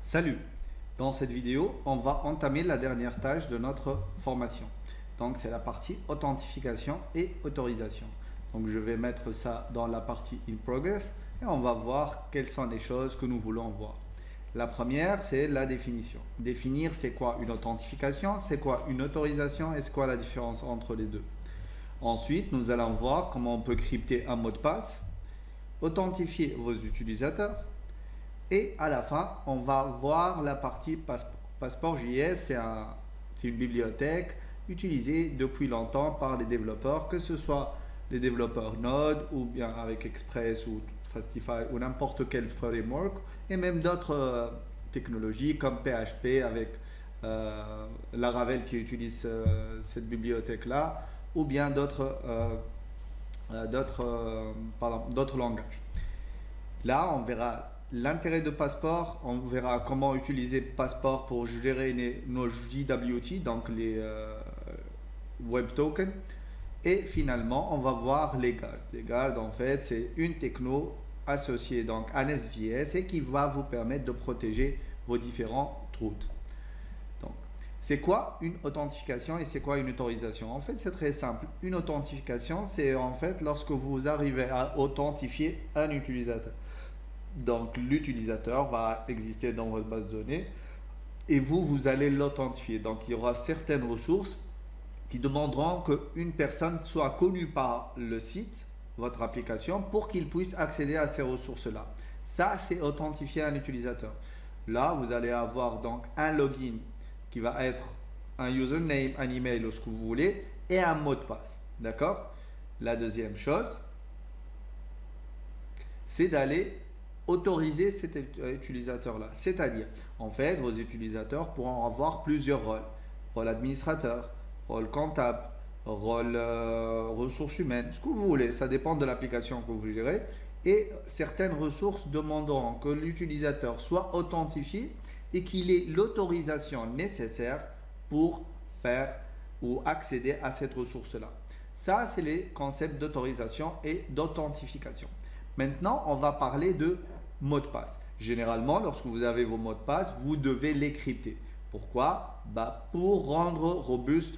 Salut! Dans cette vidéo, on va entamer la dernière tâche de notre formation. Donc c'est la partie authentification et autorisation. Donc je vais mettre ça dans la partie in progress et on va voir quelles sont les choses que nous voulons voir. La première, c'est la définition. Définir, c'est quoi une authentification, c'est quoi une autorisation et c'est quoi la différence entre les deux. Ensuite, nous allons voir comment on peut crypter un mot de passe, authentifier vos utilisateurs. Et à la fin, on va voir la partie Passport. Passport.js, c'est une bibliothèque utilisée depuis longtemps par les développeurs, que ce soit les développeurs Node ou bien avec Express ou Fastify ou n'importe quel framework, et même d'autres technologies comme PHP avec Laravel qui utilise cette bibliothèque-là, ou bien d'autres langages. Là, on verra l'intérêt de Passport, on verra comment utiliser Passport pour gérer nos JWT, donc les web tokens. Et finalement, on va voir les guards. Les guards, en fait, c'est une techno associée donc à Nest.js et qui va vous permettre de protéger vos différentes routes. Donc, c'est quoi une authentification et c'est quoi une autorisation? En fait, c'est très simple. Une authentification, c'est en fait lorsque vous arrivez à authentifier un utilisateur. Donc l'utilisateur va exister dans votre base de données et vous allez l'authentifier. Donc il y aura certaines ressources qui demanderont qu'une personne soit connue par le site, votre application, pour qu'il puisse accéder à ces ressources-là. Ça, c'est authentifier un utilisateur. Là, vous allez avoir donc un login qui va être un username, un email ou ce que vous voulez et un mot de passe. D'accord? La deuxième chose, c'est d'aller autoriser cet utilisateur-là. C'est-à-dire, en fait, vos utilisateurs pourront avoir plusieurs rôles. Rôle administrateur, rôle comptable, rôle ressources humaines, ce que vous voulez. Ça dépend de l'application que vous gérez. Et certaines ressources demanderont que l'utilisateur soit authentifié et qu'il ait l'autorisation nécessaire pour faire ou accéder à cette ressource-là. Ça, c'est les concepts d'autorisation et d'authentification. Maintenant, on va parler de mots de passe. Généralement, lorsque vous avez vos mots de passe, vous devez les crypter. Pourquoi? Pour rendre robuste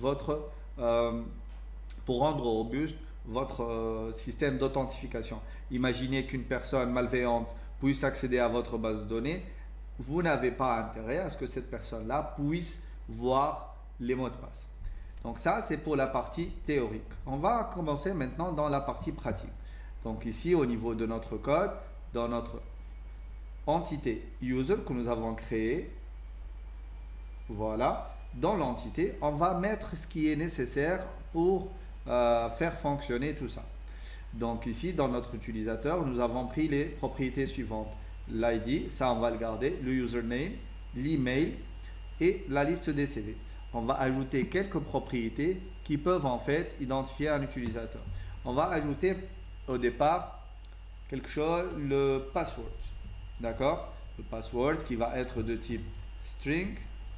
votre système d'authentification. Imaginez qu'une personne malveillante puisse accéder à votre base de données. Vous n'avez pas intérêt à ce que cette personne-là puisse voir les mots de passe. Donc ça, c'est pour la partie théorique. On va commencer maintenant dans la partie pratique. Donc ici, au niveau de notre code, dans notre entité user que nous avons créée, voilà, dans l'entité, on va mettre ce qui est nécessaire pour faire fonctionner tout ça. Donc ici, dans notre utilisateur, nous avons pris les propriétés suivantes. L'ID, ça on va le garder, le username, l'email et la liste des CV. On va ajouter quelques propriétés qui peuvent en fait identifier un utilisateur. On va ajouter au départ quelque chose, le password. D'accord? Le password qui va être de type string,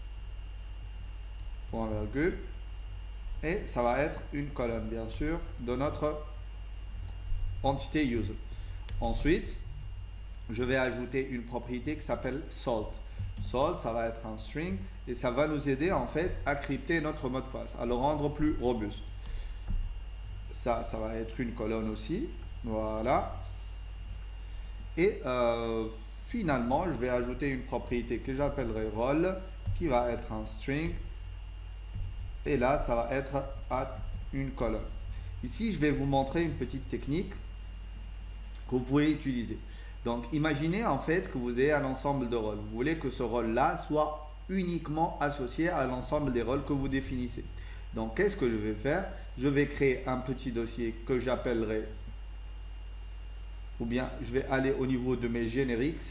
point virgule, et ça va être une colonne bien sûr de notre entité user. Ensuite, je vais ajouter une propriété qui s'appelle salt. Salt, ça va être un string et ça va nous aider en fait à crypter notre mot de passe, à le rendre plus robuste. Ça va être une colonne aussi. Voilà. Et finalement, je vais ajouter une propriété que j'appellerai role, qui va être un string. Et là, ça va être une colonne. Ici, je vais vous montrer une petite technique que vous pouvez utiliser. Donc, imaginez en fait que vous ayez un ensemble de rôles. Vous voulez que ce rôle-là soit uniquement associé à l'ensemble des rôles que vous définissez. Donc, qu'est-ce que je vais faire? Je vais créer un petit dossier que j'appellerai, ou bien je vais aller au niveau de mes generics.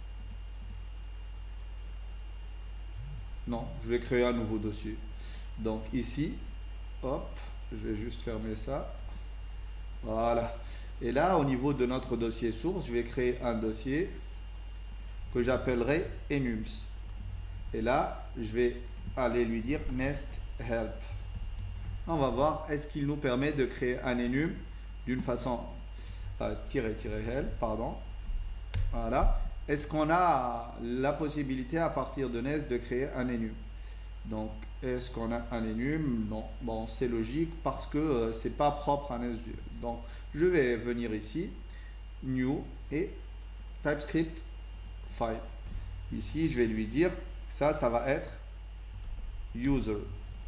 Non, je vais créer un nouveau dossier. Donc ici, hop, je vais juste fermer ça. Voilà. Et là, au niveau de notre dossier source, je vais créer un dossier que j'appellerai enums. Et là, je vais aller lui dire nest help. On va voir, est-ce qu'il nous permet de créer un enum d'une façon help, pardon. Voilà. est-ce qu'on a la possibilité à partir de Nest de créer un enum? Donc, est-ce qu'on a un enum? Non. Bon, c'est logique parce que c'est pas propre à Nest.js. Donc, je vais venir ici, new et TypeScript file. Ici, je vais lui dire, ça va être user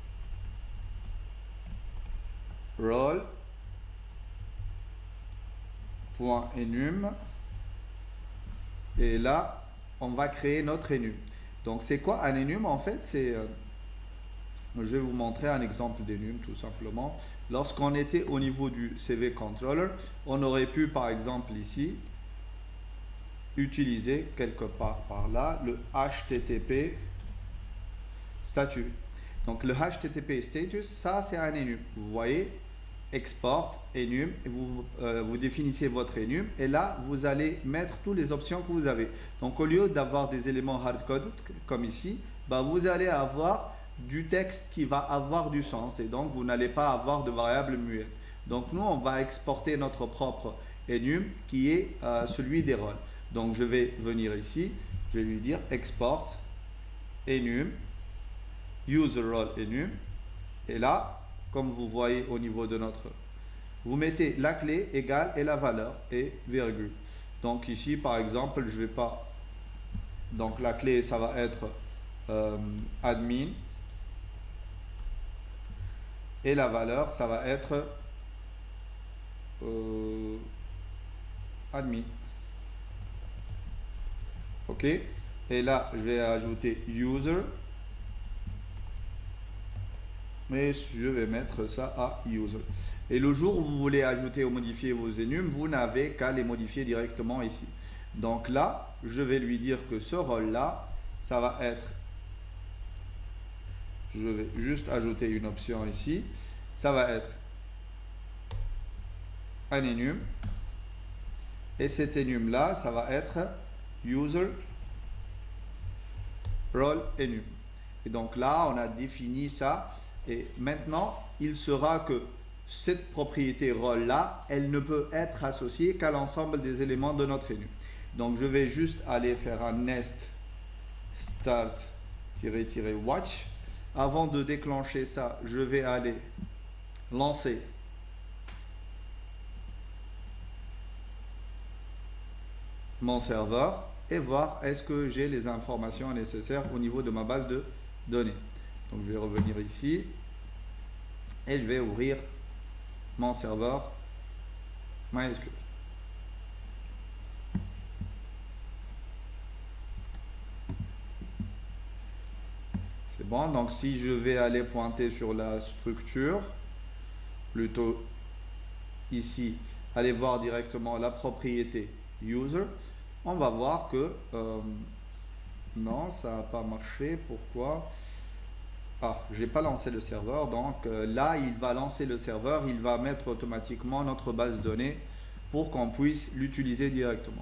role.enum. Et là, on va créer notre enum. Donc, c'est quoi un enum? En fait, c'est... je vais vous montrer un exemple d'enum, tout simplement. Lorsqu'on était au niveau du CV Controller, on aurait pu, par exemple, ici, utiliser quelque part par là le HTTP statut. Donc, le HTTP status, ça, c'est un enum. Vous voyez, export, enum, et vous définissez votre enum et là vous allez mettre toutes les options que vous avez. Donc au lieu d'avoir des éléments hard-coded comme ici, bah, vous allez avoir du texte qui va avoir du sens et donc vous n'allez pas avoir de variables muettes. Donc nous on va exporter notre propre enum qui est celui des rôles. Donc je vais venir ici, je vais lui dire export enum user role enum et là comme vous voyez au niveau de notre... Vous mettez la clé égale et la valeur et virgule. Donc ici, par exemple, je vais pas... Donc la clé, ça va être admin. Et la valeur, ça va être admin. OK. Et là, je vais ajouter user. Mais je vais mettre ça à user. Et le jour où vous voulez ajouter ou modifier vos enums, vous n'avez qu'à les modifier directement ici. Donc là, je vais lui dire que ce rôle-là, ça va être... Je vais juste ajouter une option ici. Ça va être un enum. Et cet enum-là, ça va être user role enum. Et donc là, on a défini ça. Et maintenant, il sera que cette propriété rôle-là, elle ne peut être associée qu'à l'ensemble des éléments de notre enum. Donc, je vais juste aller faire un nest start-watch. Avant de déclencher ça, je vais aller lancer mon serveur et voir est-ce que j'ai les informations nécessaires au niveau de ma base de données. Donc je vais revenir ici et je vais ouvrir mon serveur MySQL. C'est bon, donc si je vais aller pointer sur la structure, plutôt ici, aller voir directement la propriété user, on va voir que non, ça n'a pas marché. Pourquoi? Ah, j'ai pas lancé le serveur, donc là il va lancer le serveur, il va mettre automatiquement notre base de données pour qu'on puisse l'utiliser directement.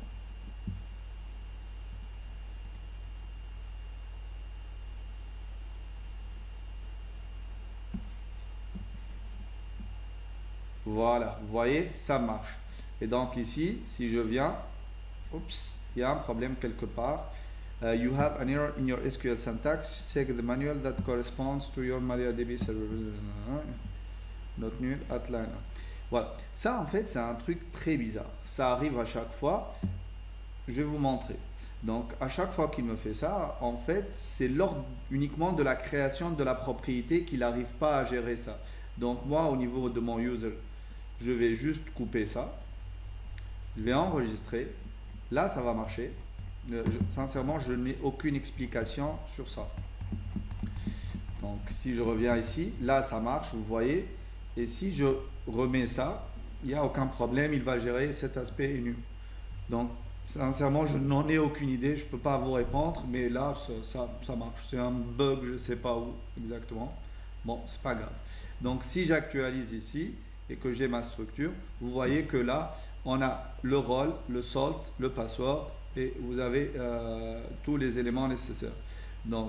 Voilà, vous voyez, ça marche. Et donc ici, si je viens, oups, il y a un problème quelque part. You have an error in your SQL syntax. Check the manual that corresponds to your MariaDB server. Not new at line. Voilà. Ça, en fait, c'est un truc très bizarre. Ça arrive à chaque fois. Je vais vous montrer. Donc, à chaque fois qu'il me fait ça, en fait, c'est lors uniquement de la création de la propriété qu'il n'arrive pas à gérer ça. Donc, moi, au niveau de mon user, je vais juste couper ça. Je vais enregistrer. Là, ça va marcher. Sincèrement, je n'ai aucune explication sur ça. Donc, si je reviens ici, là, ça marche, vous voyez. Et si je remets ça, il n'y a aucun problème, il va gérer cet aspect enum. Donc, sincèrement, je n'en ai aucune idée, je ne peux pas vous répondre, mais là, ça marche. C'est un bug, je ne sais pas où exactement. Bon, c'est pas grave. Donc, si j'actualise ici et que j'ai ma structure, vous voyez que là, on a le rôle, le salt, le password, et vous avez tous les éléments nécessaires. Donc,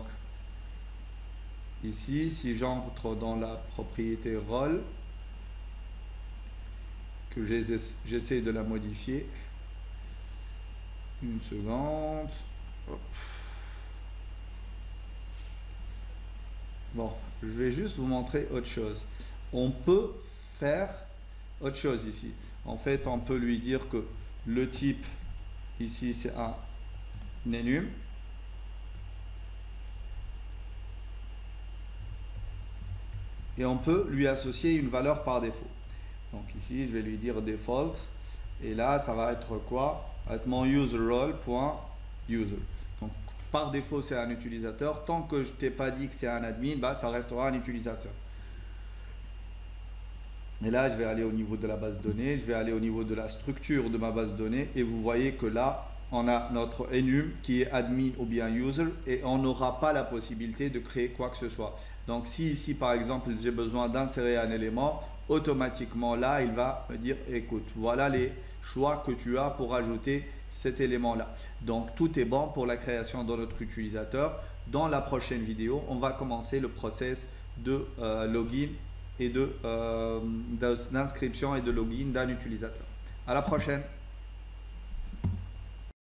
ici, si j'entre dans la propriété rôle, que j'essaie de la modifier, Une seconde. Hop. Bon, je vais juste vous montrer autre chose. On peut faire autre chose ici. En fait, on peut lui dire que le type ici c'est un enum. Et on peut lui associer une valeur par défaut. Donc ici, je vais lui dire default. Et là, ça va être quoi? Ça va être mon user role.user. Donc par défaut, c'est un utilisateur. Tant que je t'ai pas dit que c'est un admin, bah, ça restera un utilisateur. Et là, je vais aller au niveau de la base de données. Je vais aller au niveau de la structure de ma base de données. Et vous voyez que là, on a notre enum qui est admin ou bien user et on n'aura pas la possibilité de créer quoi que ce soit. Donc si ici par exemple j'ai besoin d'insérer un élément, automatiquement là il va me dire écoute, voilà les choix que tu as pour ajouter cet élément là. Donc tout est bon pour la création de notre utilisateur. Dans la prochaine vidéo, on va commencer le process de login et d'inscription et de login d'un utilisateur. À la prochaine.